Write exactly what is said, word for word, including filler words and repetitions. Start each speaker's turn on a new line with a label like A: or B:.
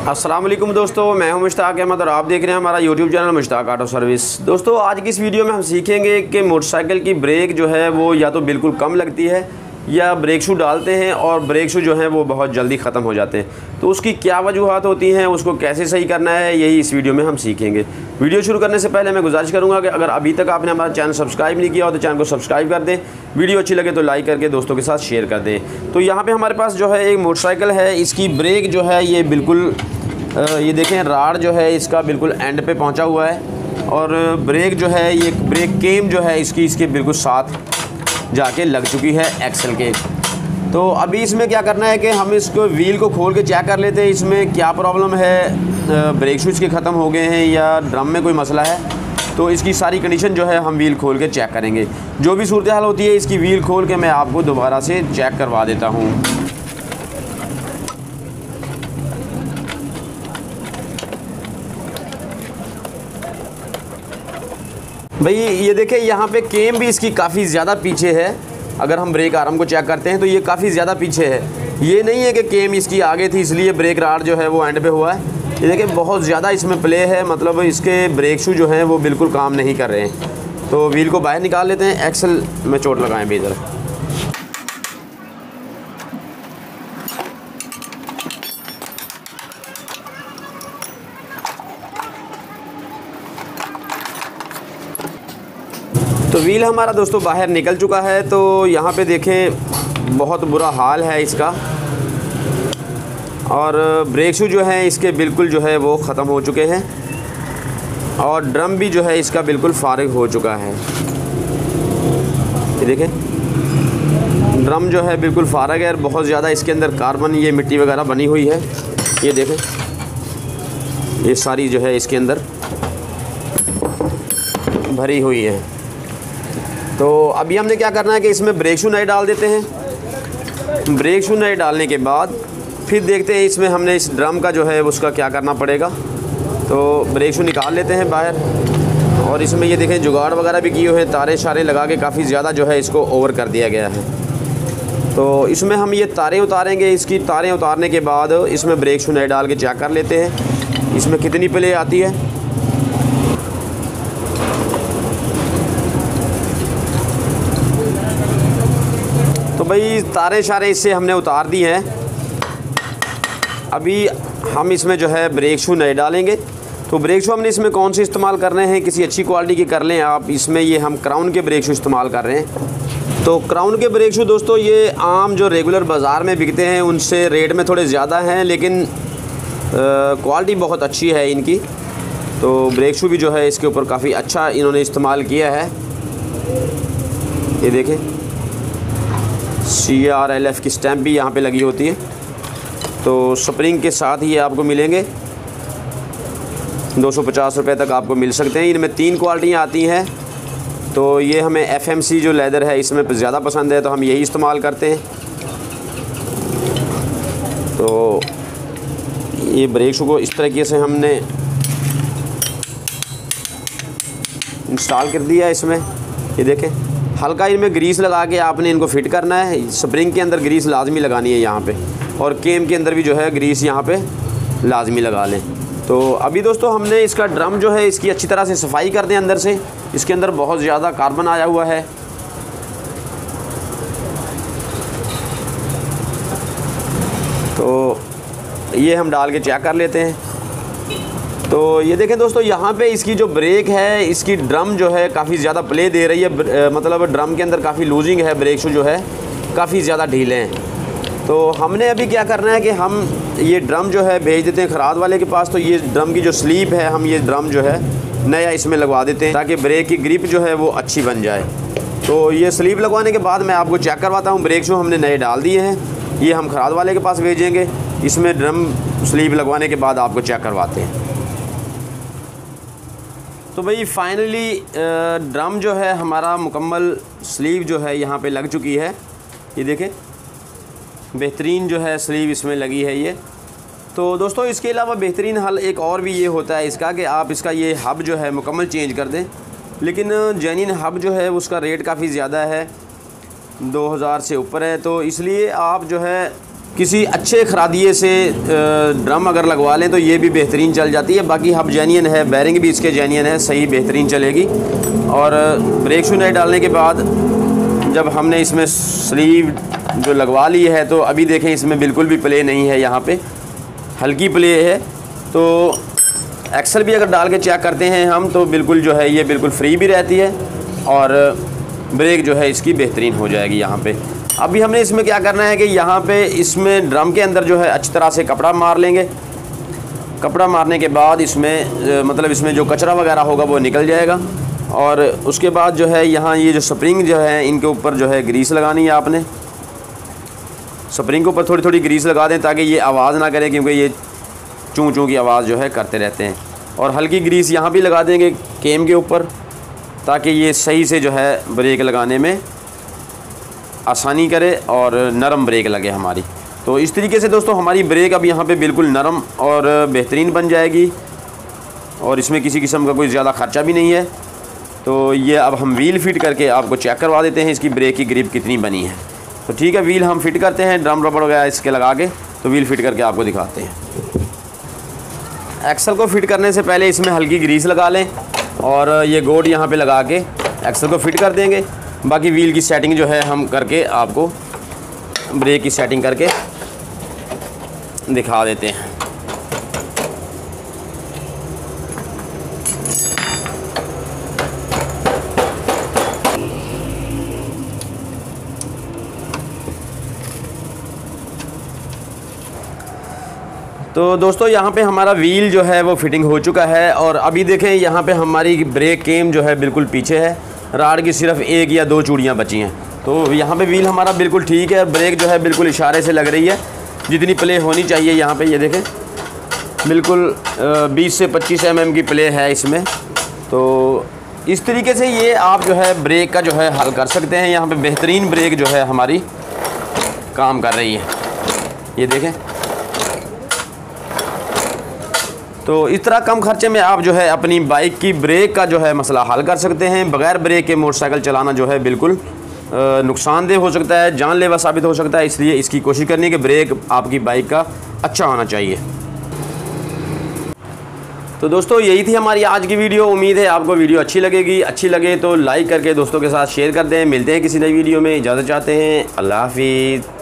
A: अस्सलाम वालेकुम दोस्तों, मैं हूं मुश्ताक अहमद और आप देख रहे हैं हमारा YouTube channel Mushtaq auto service. दोस्तों आज की इस वीडियो में हम सीखेंगे कि मोटरसाइकिल की ब्रेक जो है वो या तो बिल्कुल कम लगती है या ब्रेक शू डालते हैं और ब्रेक शू जो है वो बहुत जल्दी ख़त्म हो जाते हैं। तो उसकी क्या वजूहत होती हैं, उसको कैसे सही करना है, यही इस वीडियो में हम सीखेंगे। वीडियो शुरू करने से पहले मैं गुजारिश करूंगा कि अगर अभी तक आपने हमारा चैनल सब्सक्राइब नहीं किया हो तो चैनल को सब्सक्राइब कर दें। वीडियो अच्छी लगे तो लाइक करके दोस्तों के साथ शेयर कर दें। तो यहाँ पर हमारे पास जो है एक मोटरसाइकिल है, इसकी ब्रेक जो है ये बिल्कुल ये देखें राड जो है इसका बिल्कुल एंड पे पहुंचा हुआ है और ब्रेक जो है ये ब्रेक केम जो है इसकी इसके बिल्कुल साथ जाके लग चुकी है एक्सल के। तो अभी इसमें क्या करना है कि हम इसको व्हील को खोल के चेक कर लेते हैं इसमें क्या प्रॉब्लम है, ब्रेक शूज़ के ख़त्म हो गए हैं या ड्रम में कोई मसला है। तो इसकी सारी कंडीशन जो है हम व्हील खोल के चेक करेंगे। जो भी सूरत हाल होती है इसकी व्हील खोल के मैं आपको दोबारा से चेक करवा देता हूँ। भाई ये देखें यहाँ पे केम भी इसकी काफ़ी ज़्यादा पीछे है। अगर हम ब्रेक आर्म को चेक करते हैं तो ये काफ़ी ज़्यादा पीछे है। ये नहीं है कि केम इसकी आगे थी इसलिए ब्रेक राड जो है वो एंड पे हुआ है। ये देखें बहुत ज़्यादा इसमें प्ले है, मतलब इसके ब्रेक शू जो हैं वो बिल्कुल काम नहीं कर रहे हैं। तो व्हील को बाहर निकाल लेते हैं, एक्सल में चोट लगाएँ भी इधर। तो व्हील हमारा दोस्तों बाहर निकल चुका है। तो यहाँ पे देखें बहुत बुरा हाल है इसका और ब्रेक शू जो है इसके बिल्कुल जो है वो ख़त्म हो चुके हैं और ड्रम भी जो है इसका बिल्कुल फारिग हो चुका है। ये देखें ड्रम जो है बिल्कुल फारिग है और बहुत ज़्यादा इसके अंदर कार्बन ये मिट्टी वगैरह बनी हुई है। ये देखें ये सारी जो है इसके अंदर भरी हुई है। तो अभी हमने क्या करना है कि इसमें ब्रेक शू नए डाल देते हैं। ब्रेक शू नए डालने के बाद फिर देखते हैं इसमें हमने इस ड्रम का जो है उसका क्या करना पड़ेगा। तो ब्रेक शू निकाल लेते हैं बाहर और इसमें ये देखें जुगाड़ वगैरह भी किए हुए हैं, तारे शारे लगा के काफ़ी ज़्यादा जो है इसको ओवर कर दिया गया है। तो इसमें हम ये तारें उतारेंगे। इसकी तारें उतारने के बाद इसमें ब्रेक शू नए डाल के चेक कर लेते हैं इसमें कितनी प्ले आती है। तो भाई तारे शारे इससे हमने उतार दी हैं। अभी हम इसमें जो है ब्रेक शू नए डालेंगे। तो ब्रेक शू हमने इसमें कौन से इस्तेमाल कर रहे हैं, किसी अच्छी क्वालिटी के कर लें आप। इसमें ये हम क्राउन के ब्रेक शू इस्तेमाल कर रहे हैं। तो क्राउन के ब्रेक शू दोस्तों ये आम जो रेगुलर बाज़ार में बिकते हैं उनसे रेट में थोड़े ज़्यादा हैं, लेकिन क्वालिटी बहुत अच्छी है इनकी। तो ब्रेक शू भी जो है इसके ऊपर काफ़ी अच्छा इन्होंने इस्तेमाल किया है। ये देखें सी आर एल एफ की स्टैम्प भी यहाँ पे लगी होती है। तो स्प्रिंग के साथ ही आपको मिलेंगे, दो सौ पचास रुपये तक आपको मिल सकते हैं। इनमें तीन क्वालिटियाँ आती हैं। तो ये हमें एफ एम सी जो लेदर है इसमें ज़्यादा पसंद है तो हम यही इस्तेमाल करते हैं। तो ये ब्रेक शू को इस तरीके से हमने इंस्टॉल कर दिया इसमें। ये देखें हल्का इनमें ग्रीस लगा के आपने इनको फिट करना है। स्प्रिंग के अंदर ग्रीस लाजमी लगानी है यहाँ पे, और केम के अंदर भी जो है ग्रीस यहाँ पे लाजमी लगा लें। तो अभी दोस्तों हमने इसका ड्रम जो है इसकी अच्छी तरह से सफाई कर दें अंदर से। इसके अंदर बहुत ज़्यादा कार्बन आया हुआ है। तो ये हम डाल के चेक कर लेते हैं। तो ये देखें दोस्तों यहाँ पे इसकी जो ब्रेक है इसकी ड्रम जो है काफ़ी ज़्यादा प्ले दे रही है, मतलब ड्रम के अंदर काफ़ी लूजिंग है, ब्रेक शू जो है काफ़ी ज़्यादा ढीले हैं। तो हमने अभी क्या करना है कि हम ये ड्रम जो है भेज देते हैं खराद वाले के पास। तो ये ड्रम की जो स्लीप है हम ये ड्रम जो है नया इसमें लगवा देते हैं ताकि ब्रेक की ग्रिप जो है वो अच्छी बन जाए। तो ये स्लीप लगवाने के बाद मैं आपको चेक करवाता हूँ। ब्रेक शू हमने नए डाल दिए हैं, ये हम खराद वाले के पास भेजेंगे। इसमें ड्रम स्लीप लगवाने के बाद आपको चेक करवाते हैं। तो भाई फाइनली ड्रम जो है हमारा मुकम्मल स्लीव जो है यहाँ पे लग चुकी है। ये देखें बेहतरीन जो है स्लीव इसमें लगी है ये। तो दोस्तों इसके अलावा बेहतरीन हल एक और भी ये होता है इसका कि आप इसका ये हब जो है मुकम्मल चेंज कर दें। लेकिन जेन्युइन हब जो है उसका रेट काफ़ी ज़्यादा है, दो हज़ार से ऊपर है। तो इसलिए आप जो है किसी अच्छे खरादिए से ड्रम अगर लगवा लें तो ये भी बेहतरीन चल जाती है। बाकी हब जेन्युइन है, बैरिंग भी इसके जेन्युइन है, सही बेहतरीन चलेगी। और ब्रेक शू नट डालने के बाद जब हमने इसमें स्लीव जो लगवा ली है तो अभी देखें इसमें बिल्कुल भी प्ले नहीं है, यहाँ पे हल्की प्ले है। तो एक्सल भी अगर डाल के चेक करते हैं हम तो बिल्कुल जो है ये बिल्कुल फ्री भी रहती है और ब्रेक जो है इसकी बेहतरीन हो जाएगी यहाँ पे। अभी हमने इसमें क्या करना है कि यहाँ पे इसमें ड्रम के अंदर जो है अच्छी तरह से कपड़ा मार लेंगे। कपड़ा मारने के बाद इसमें मतलब इसमें जो कचरा वगैरह होगा वो निकल जाएगा। और उसके बाद जो है यहाँ ये जो स्प्रिंग जो है इनके ऊपर जो है ग्रीस लगानी है आपने। स्प्रिंग के ऊपर थोड़ी थोड़ी ग्रीस लगा दें ताकि ये आवाज़ ना करे, क्योंकि ये चूँ चूँ की आवाज़ जो है करते रहते हैं। और हल्की ग्रीस यहाँ भी लगा देंगे केम के ऊपर ताकि ये सही से जो है ब्रेक लगाने में आसानी करे और नरम ब्रेक लगे हमारी। तो इस तरीके से दोस्तों हमारी ब्रेक अब यहाँ पे बिल्कुल नरम और बेहतरीन बन जाएगी और इसमें किसी किस्म का कोई ज़्यादा ख़र्चा भी नहीं है। तो ये अब हम व्हील फिट करके आपको चेक करवा देते हैं इसकी ब्रेक की ग्रिप कितनी बनी है। तो ठीक है, व्हील हम फिट करते हैं, ड्रम रबड़ वगैरह इसके लगा के तो व्हील फिट करके आपको दिखाते हैं। एक्सल को फिट करने से पहले इसमें हल्की ग्रीस लगा लें और ये गोड यहाँ पे लगा के एक्सल को फिट कर देंगे। बाकी व्हील की सेटिंग जो है हम करके आपको ब्रेक की सेटिंग करके दिखा देते हैं। तो दोस्तों यहाँ पे हमारा व्हील जो है वो फिटिंग हो चुका है और अभी देखें यहाँ पे हमारी ब्रेक केम जो है बिल्कुल पीछे है, राड की सिर्फ एक या दो चूड़ियाँ बची हैं। तो यहाँ पे व्हील हमारा बिल्कुल ठीक है, ब्रेक जो है बिल्कुल इशारे से लग रही है जितनी प्ले होनी चाहिए। यहाँ पे ये देखें बिल्कुल बीस से पच्चीस एम एम की प्ले है इसमें। तो इस तरीके से ये आप जो है ब्रेक का जो है हल कर सकते हैं। यहाँ पे बेहतरीन ब्रेक जो है हमारी काम कर रही है, ये देखें। तो इस तरह कम खर्चे में आप जो है अपनी बाइक की ब्रेक का जो है मसला हल कर सकते हैं। बग़ैर ब्रेक के मोटरसाइकिल चलाना जो है बिल्कुल नुकसानदेह हो सकता है, जानलेवा साबित हो सकता है। इसलिए इसकी कोशिश करनी है कि ब्रेक आपकी बाइक का अच्छा होना चाहिए। तो दोस्तों यही थी हमारी आज की वीडियो। उम्मीद है आपको वीडियो अच्छी लगेगी। अच्छी लगे तो लाइक करके दोस्तों के साथ शेयर कर दें। मिलते हैं किसी नई वीडियो में, इजाज़त चाहते हैं। अल्लाह हाफिज़।